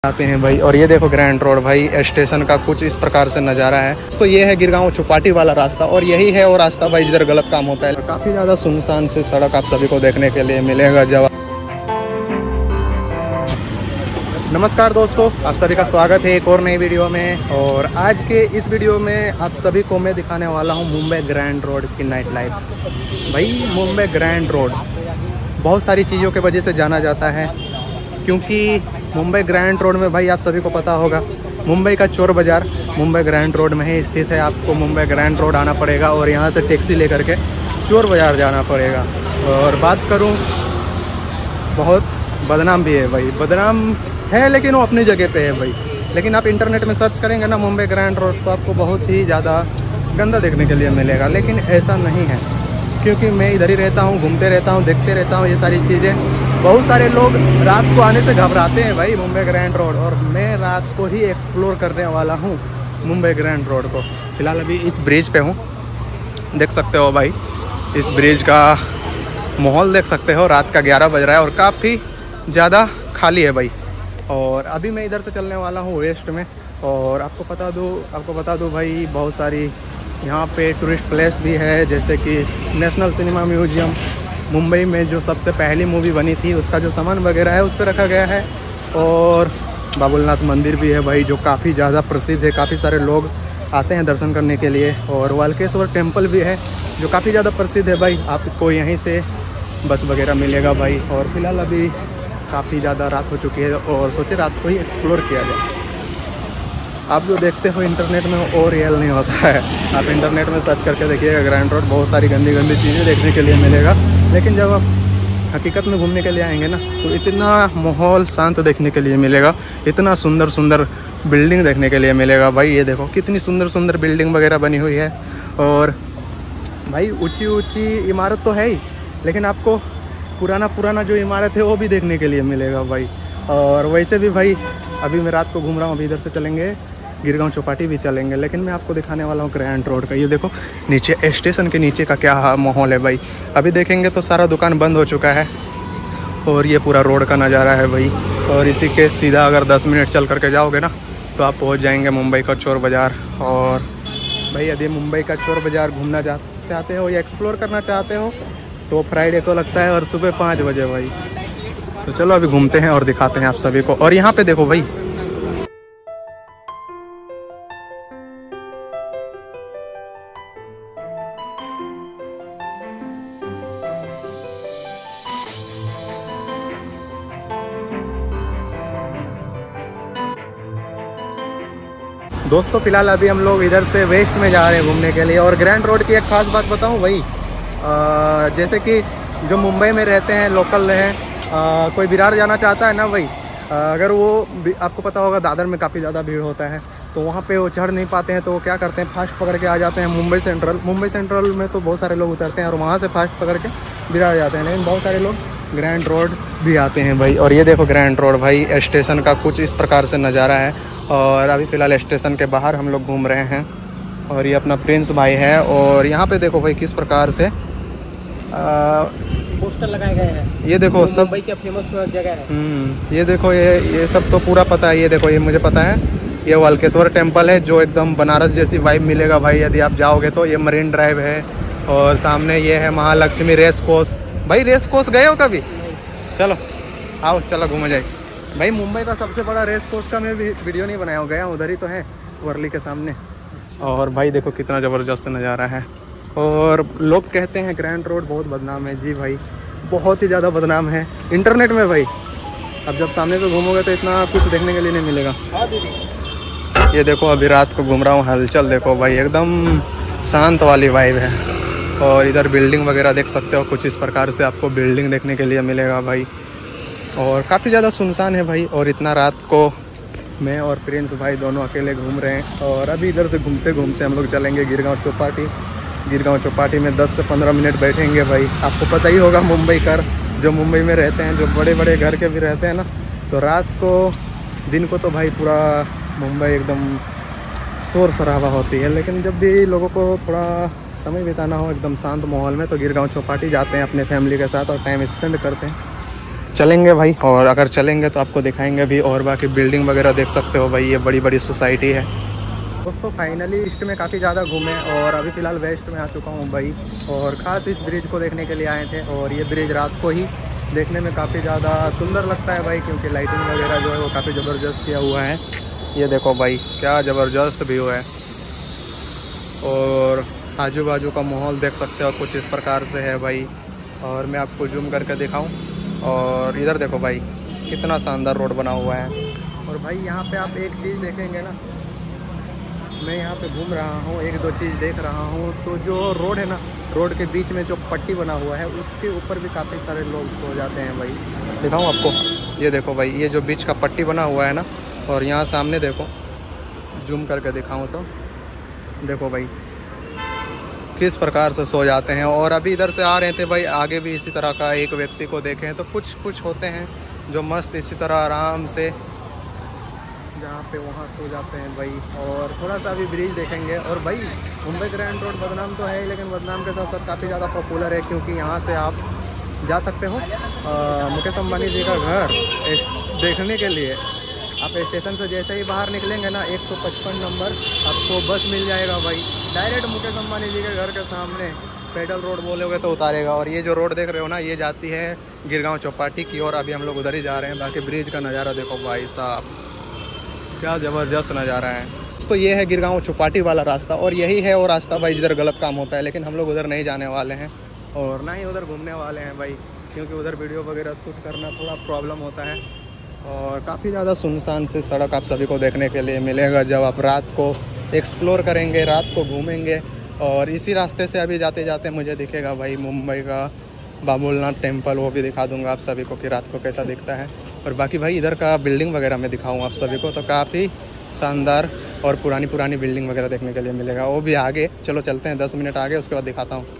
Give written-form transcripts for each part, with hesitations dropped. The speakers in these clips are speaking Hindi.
आते हैं भाई। और ये देखो ग्रैंड रोड भाई, स्टेशन का कुछ इस प्रकार से नज़ारा है। तो ये है गिरगांव चौपाटी वाला रास्ता और यही है वो रास्ता भाई जिधर गलत काम होता है। काफ़ी ज़्यादा सुनसान से सड़क आप सभी को देखने के लिए मिलेगा। जब नमस्कार दोस्तों, आप सभी का स्वागत है एक और नई वीडियो में। और आज के इस वीडियो में आप सभी को मैं दिखाने वाला हूँ मुंबई ग्रैंड रोड की नाइट लाइफ। भाई मुंबई ग्रैंड रोड बहुत सारी चीज़ों की वजह से जाना जाता है, क्योंकि मुंबई ग्रैंड रोड में भाई आप सभी को पता होगा मुंबई का चोर बाज़ार मुंबई ग्रैंड रोड में ही स्थित है। आपको मुंबई ग्रैंड रोड आना पड़ेगा और यहाँ से टैक्सी लेकर के चोर बाज़ार जाना पड़ेगा। और बात करूँ, बहुत बदनाम भी है भाई, बदनाम है लेकिन वो अपनी जगह पे है भाई। लेकिन आप इंटरनेट में सर्च करेंगे ना मुंबई ग्रैंड रोड, तो आपको बहुत ही ज़्यादा गंदा देखने के लिए मिलेगा। लेकिन ऐसा नहीं है, क्योंकि मैं इधर ही रहता हूँ, घूमते रहता हूँ, देखते रहता हूँ ये सारी चीज़ें। बहुत सारे लोग रात को आने से घबराते हैं भाई मुंबई ग्रैंड रोड, और मैं रात को ही एक्सप्लोर करने वाला हूँ मुंबई ग्रैंड रोड को। फिलहाल अभी इस ब्रिज पे हूँ, देख सकते हो भाई, इस ब्रिज का माहौल देख सकते हो। रात का 11 बज रहा है और काफ़ी ज़्यादा खाली है भाई। और अभी मैं इधर से चलने वाला हूँ वेस्ट में। और आपको बता दूँ भाई, बहुत सारी यहाँ पे टूरिस्ट प्लेस भी है, जैसे कि नेशनल सिनेमा म्यूजियम, मुंबई में जो सबसे पहली मूवी बनी थी उसका जो सामान वगैरह है उस पर रखा गया है। और बाबुलनाथ मंदिर भी है भाई, जो काफ़ी ज़्यादा प्रसिद्ध है, काफ़ी सारे लोग आते हैं दर्शन करने के लिए। और वालकेश्वर टेम्पल भी है जो काफ़ी ज़्यादा प्रसिद्ध है भाई, आपको यहीं से बस वगैरह मिलेगा भाई। और फिलहाल अभी काफ़ी ज़्यादा रात हो चुकी है और सोचे रात को ही एक्सप्लोर किया जाए। आप जो देखते हो इंटरनेट में वो रियल नहीं होता है। आप इंटरनेट में सर्च करके देखिएगा ग्रैंड रोड, बहुत सारी गंदी गंदी चीज़ें देखने के लिए मिलेगा। लेकिन जब आप हकीकत में घूमने के लिए आएंगे ना, तो इतना माहौल शांत देखने के लिए मिलेगा, इतना सुंदर सुंदर बिल्डिंग देखने के लिए मिलेगा भाई। ये देखो कितनी सुंदर सुंदर बिल्डिंग वगैरह बनी हुई है। और भाई ऊंची ऊंची इमारत तो है ही, लेकिन आपको पुराना जो इमारत है वो भी देखने के लिए मिलेगा भाई। और वैसे भी भाई अभी मैं रात को घूम रहा हूँ, अभी इधर से चलेंगे गिरगांव चौपाटी भी चलेंगे, लेकिन मैं आपको दिखाने वाला हूँ ग्रैंड रोड का। ये देखो नीचे स्टेशन के नीचे का क्या माहौल है भाई। अभी देखेंगे तो सारा दुकान बंद हो चुका है और ये पूरा रोड का नज़ारा है भाई। और इसी के सीधा अगर 10 मिनट चल करके जाओगे ना, तो आप पहुँच जाएंगे मुंबई का चोर बाज़ार। और भाई यदि मुंबई का चोर बाज़ार घूमना चाहते हो या एक्सप्लोर करना चाहते हो, तो फ्राइडे को लगता है और सुबह 5 बजे भाई। तो चलो अभी घूमते हैं और दिखाते हैं आप सभी को। और यहाँ पे देखो भाई, दोस्तों फिलहाल अभी हम लोग इधर से वेस्ट में जा रहे हैं घूमने के लिए। और ग्रैंड रोड की एक खास बात बताऊं भाई, जैसे कि जो मुंबई में रहते हैं, लोकल हैं, कोई विरार जाना चाहता है ना भाई, अगर वो आपको पता होगा दादर में काफ़ी ज़्यादा भीड़ होता है, तो वहाँ पे वो चढ़ नहीं पाते हैं, तो वो क्या करते हैं, फास्ट पकड़ के आ जाते हैं मुंबई सेंट्रल में। तो बहुत सारे लोग उतरते हैं और वहाँ से फास्ट पकड़ के विरार जाते हैं। लेकिन बहुत सारे लोग ग्रैंड रोड भी आते हैं भाई। और ये देखो ग्रैंड रोड भाई, स्टेशन का कुछ इस प्रकार से नज़ारा है। और अभी फ़िलहाल स्टेशन के बाहर हम लोग घूम रहे हैं। और ये अपना प्रिंस भाई है। और यहाँ पे देखो भाई किस प्रकार से पोस्टर लगाए गए हैं। ये देखो सब मुंबई के फेमस जगह है। ये देखो, ये सब तो पूरा पता है। ये देखो, ये मुझे पता है, ये वालकेश्वर टेम्पल है, जो एकदम बनारस जैसी वाइब मिलेगा भाई यदि आप जाओगे तो। ये मरीन ड्राइव है और सामने ये है महालक्ष्मी रेस कोर्स। भाई रेस कोर्स गए हो कभी? चलो आओ, चलो घूमे जाए भाई। मुंबई का सबसे बड़ा रेस कोर्स का मैं भी वीडियो नहीं बनाया, गया उधर ही तो है, वर्ली के सामने। और भाई देखो कितना ज़बरदस्त नज़ारा है। और लोग कहते हैं ग्रैंड रोड बहुत बदनाम है। जी भाई, बहुत ही ज़्यादा बदनाम है इंटरनेट में भाई। अब जब सामने से घूमोगे तो इतना कुछ देखने के लिए नहीं मिलेगा। ये देखो अभी रात को घूम रहा हूँ, हलचल देखो भाई, एकदम शांत वाली वाइब है। और इधर बिल्डिंग वगैरह देख सकते हो, कुछ इस प्रकार से आपको बिल्डिंग देखने के लिए मिलेगा भाई। और काफ़ी ज़्यादा सुनसान है भाई। और इतना रात को मैं और प्रिंस भाई दोनों अकेले घूम रहे हैं। और अभी इधर से घूमते घूमते हम लोग चलेंगे गिरगांव चौपाटी। गिरगांव चौपाटी में 10 से 15 मिनट बैठेंगे भाई। आपको पता ही होगा मुंबई कर, जो मुंबई में रहते हैं, जो बड़े बड़े घर के भी रहते हैं ना, तो रात को दिन को तो भाई पूरा मुंबई एकदम शोर शराबा होती है। लेकिन जब भी लोगों को थोड़ा समय बिताना हो एकदम शांत माहौल में, तो गिरगांव चौपाटी जाते हैं अपने फैमिली के साथ और टाइम स्पेंड करते हैं। चलेंगे भाई, और अगर चलेंगे तो आपको दिखाएंगे भी। और बाकी बिल्डिंग वगैरह देख सकते हो भाई, ये बड़ी बड़ी सोसाइटी है। दोस्तों फाइनली ईस्ट में काफ़ी ज़्यादा घूमे और अभी फ़िलहाल वेस्ट में आ चुका हूँ भाई। और ख़ास इस ब्रिज को देखने के लिए आए थे। और ये ब्रिज रात को ही देखने में काफ़ी ज़्यादा सुंदर लगता है भाई, क्योंकि लाइटिंग वगैरह जो है वो काफ़ी ज़बरदस्त किया हुआ है। ये देखो भाई क्या ज़बरदस्त व्यू है। और आजू बाजू का माहौल देख सकते हो कुछ इस प्रकार से है भाई। और मैं आपको जूम करके दिखाऊं, और इधर देखो भाई कितना शानदार रोड बना हुआ है। और भाई यहाँ पे आप एक चीज़ देखेंगे ना, मैं यहाँ पे घूम रहा हूँ, एक दो चीज़ देख रहा हूँ। तो जो रोड है ना, रोड के बीच में जो पट्टी बना हुआ है उसके ऊपर भी काफ़ी सारे लोग सो जाते हैं भाई। दिखाऊँ आपको, ये देखो भाई, ये जो बीच का पट्टी बना हुआ है ना, और यहाँ सामने देखो, जूम करके दिखाऊँ तो देखो भाई किस प्रकार से सो जाते हैं। और अभी इधर से आ रहे थे भाई, आगे भी इसी तरह का एक व्यक्ति को देखें तो कुछ होते हैं जो मस्त इसी तरह आराम से जहाँ पे वहाँ सो जाते हैं भाई। और थोड़ा सा अभी ब्रिज देखेंगे। और भाई मुंबई ग्रैंड रोड बदनाम तो है, लेकिन बदनाम के साथ साथ काफ़ी ज़्यादा पॉपुलर है, क्योंकि यहाँ से आप जा सकते हो मुकेश अंबानी जी का घर देखने के लिए। आप स्टेशन से जैसे ही बाहर निकलेंगे ना, 155 नंबर आपको बस मिल जाएगा भाई, डायरेक्ट मुकेश अंबानी जी के घर के सामने। पेडल रोड बोलोगे तो उतारेगा। और ये जो रोड देख रहे हो ना, ये जाती है गिरगांव चौपाटी की ओर। अभी हम लोग उधर ही जा रहे हैं। बाकी ब्रिज का नज़ारा देखो भाई साहब, क्या ज़बरदस्त नज़ारा है। तो ये है गिरगांव चौपाटी वाला रास्ता, और यही है वो रास्ता भाई जिधर गलत काम होता है। लेकिन हम लोग उधर नहीं जाने वाले हैं, और ना ही उधर घूमने वाले हैं भाई, क्योंकि उधर वीडियो वगैरह शूट करना थोड़ा प्रॉब्लम होता है। और काफ़ी ज़्यादा सुनसान से सड़क आप सभी को देखने के लिए मिलेगा जब आप रात को एक्सप्लोर करेंगे, रात को घूमेंगे। और इसी रास्ते से अभी जाते जाते मुझे दिखेगा भाई मुंबई का बाबुलनाथ टेम्पल, वो भी दिखा दूंगा आप सभी को कि रात को कैसा दिखता है। और बाकी भाई इधर का बिल्डिंग वगैरह मैं दिखाऊँ आप सभी को, तो काफ़ी शानदार और पुरानी बिल्डिंग वगैरह देखने के लिए मिलेगा। वो भी आगे, चलो चलते हैं 10 मिनट आगे, उसके बाद दिखाता हूँ।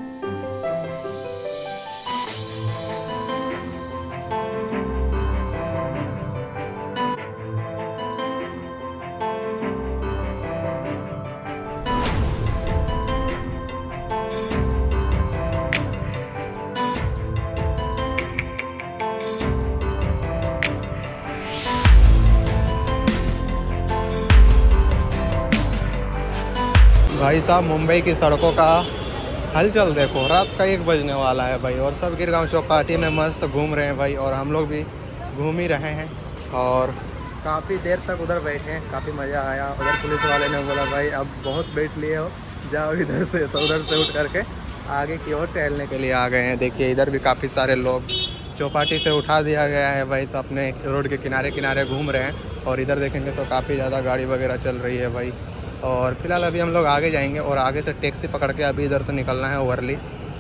भाई साहब मुंबई की सड़कों का हलचल देखो, रात का 1 बजने वाला है भाई, और सब गिरगांव चौपाटी में मस्त घूम रहे हैं भाई। और हम लोग भी घूम ही रहे हैं, और काफ़ी देर तक उधर बैठे हैं, काफ़ी मज़ा आया। उधर पुलिस वाले ने बोला भाई अब बहुत बैठ लिए हो, जाओ इधर से। तो उधर से उठ करके आगे की ओर टहलने के लिए आ गए हैं। देखिए इधर भी काफ़ी सारे लोग, चौपाटी से उठा दिया गया है भाई, तो अपने रोड के किनारे किनारे घूम रहे हैं। और इधर देखेंगे तो काफ़ी ज़्यादा गाड़ी वगैरह चल रही है भाई। और फिलहाल अभी हम लोग आगे जाएंगे, और आगे से टैक्सी पकड़ के अभी इधर से निकलना है वर्ली।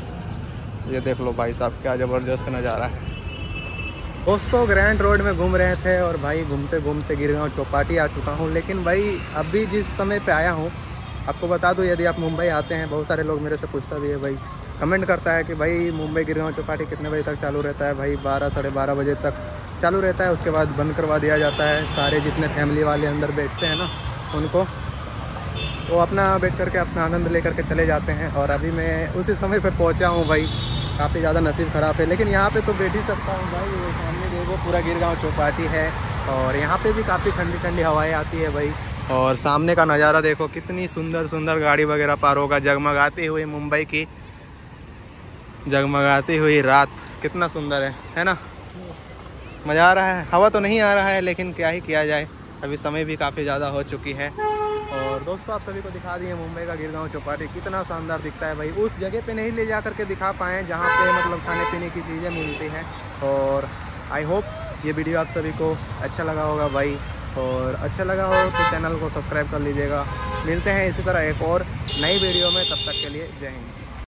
ये देख लो भाई साहब क्या ज़बरदस्त नज़ारा है। दोस्तों ग्रैंड रोड में घूम रहे थे, और भाई घूमते घूमते गिरगांव चौपाटी आ चुका हूँ। लेकिन भाई अभी जिस समय पे आया हूँ, आपको बता दूँ, यदि आप मुंबई आते हैं, बहुत सारे लोग मेरे से पूछता भी है भाई, कमेंट करता है कि भाई मुंबई गिरगांव चौपाटी कितने बजे तक चालू रहता है। भाई 12 साढ़े 12 बजे तक चालू रहता है, उसके बाद बंद करवा दिया जाता है। सारे जितने फैमिली वाले अंदर बैठते हैं ना, उनको वो अपना बैठ करके अपना आनंद ले करके चले जाते हैं। और अभी मैं उसी समय पर पहुंचा हूं भाई, काफ़ी ज़्यादा नसीब ख़राब है, लेकिन यहाँ पे तो बैठ ही सकता हूँ भाई। वो सामने देखो पूरा गिरगांव चौपाटी है, और यहाँ पे भी काफ़ी ठंडी ठंडी हवाएं आती है भाई। और सामने का नज़ारा देखो, कितनी सुंदर सुंदर गाड़ी वगैरह पार होगा, जगमगाती हुई मुंबई की जगमगाती हुई रात, कितना सुंदर है ना। मज़ा आ रहा है। हवा तो नहीं आ रहा है, लेकिन क्या ही किया जाए, अभी समय भी काफ़ी ज़्यादा हो चुकी है। और दोस्तों आप सभी को दिखा दिए मुंबई का गिरगांव चौपाटी कितना शानदार दिखता है भाई। उस जगह पे नहीं ले जा करके दिखा पाएँ जहाँ पे मतलब खाने पीने की चीज़ें मिलती हैं। और आई होप ये वीडियो आप सभी को अच्छा लगा होगा भाई, और अच्छा लगा हो तो चैनल को सब्सक्राइब कर लीजिएगा। मिलते हैं इसी तरह एक और नई वीडियो में, तब तक के लिए जय हिंद।